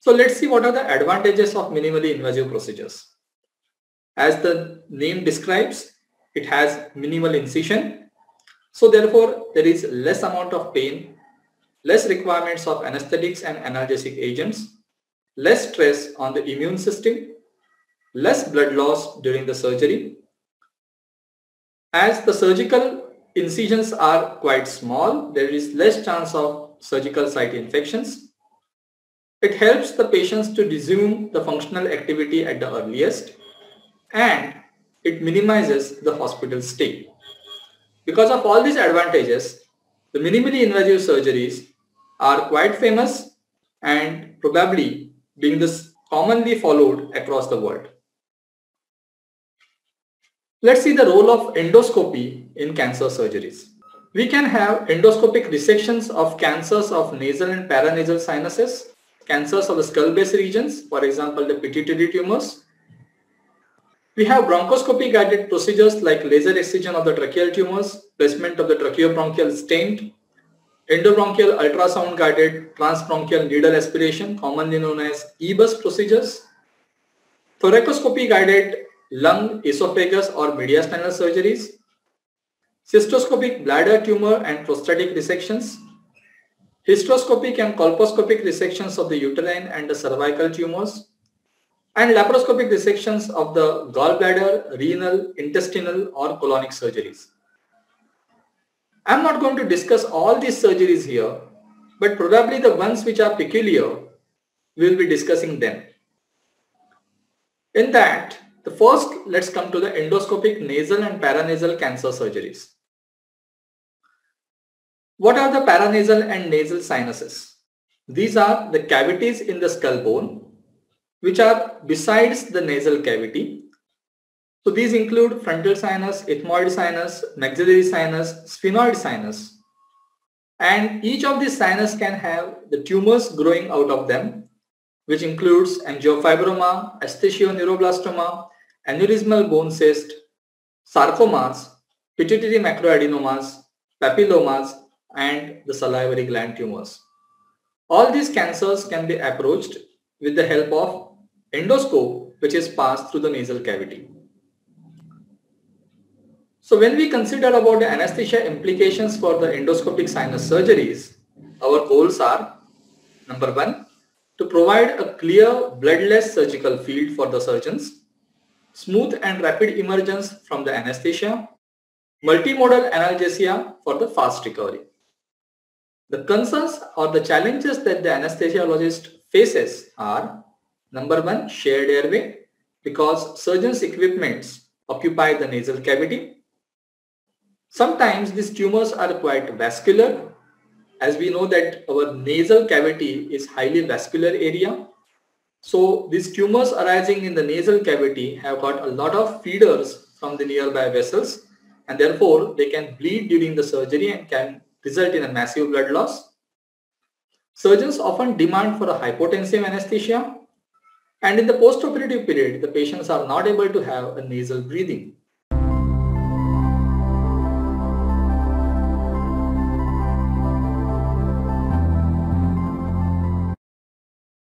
So let's see what are the advantages of minimally invasive procedures. As the name describes, it has minimal incision. So therefore, there is less amount of pain, less requirements of anesthetics and analgesic agents, less stress on the immune system, less blood loss during the surgery. As the surgical incisions are quite small, there is less chance of surgical site infections. It helps the patients to resume the functional activity at the earliest, and it minimizes the hospital stay. Because of all these advantages, the minimally invasive surgeries are quite famous and probably being this commonly followed across the world. Let's see the role of endoscopy in cancer surgeries. We can have endoscopic resections of cancers of nasal and paranasal sinuses, cancers of the skull base regions, for example, the pituitary tumors. We have bronchoscopy guided procedures like laser excision of the tracheal tumors, placement of the tracheobronchial stent, endobronchial ultrasound guided transbronchial needle aspiration, commonly known as EBUS procedures, thoracoscopy guided lung, esophagus or mediastinal surgeries, cystoscopic bladder tumor and prostatic resections, hysteroscopic and colposcopic resections of the uterine and the cervical tumors, and laparoscopic resections of the gallbladder, renal, intestinal or colonic surgeries. I am not going to discuss all these surgeries here, but probably the ones which are peculiar, we will be discussing them. In that, the first, let's come to the endoscopic nasal and paranasal cancer surgeries. What are the paranasal and nasal sinuses? These are the cavities in the skull bone which are besides the nasal cavity. So these include frontal sinus, ethmoid sinus, maxillary sinus, sphenoid sinus. And each of these sinus can have the tumors growing out of them, which includes angiofibroma, esthesioneuroblastoma, aneurysmal bone cyst, sarcomas, pituitary macroadenomas, papillomas, and the salivary gland tumors. All these cancers can be approached with the help of endoscope, which is passed through the nasal cavity. So when we consider about the anesthesia implications for the endoscopic sinus surgeries, our goals are: number one, to provide a clear bloodless surgical field for the surgeons, smooth and rapid emergence from the anesthesia, multimodal analgesia for the fast recovery. The concerns or the challenges that the anesthesiologist faces are: number one, shared airway, because surgeons' equipments occupy the nasal cavity. Sometimes these tumors are quite vascular, as we know that our nasal cavity is highly vascular area. So these tumors arising in the nasal cavity have got a lot of feeders from the nearby vessels, and therefore they can bleed during the surgery and can result in a massive blood loss. Surgeons often demand for a hypotensive anesthesia, and in the postoperative period, the patients are not able to have a nasal breathing.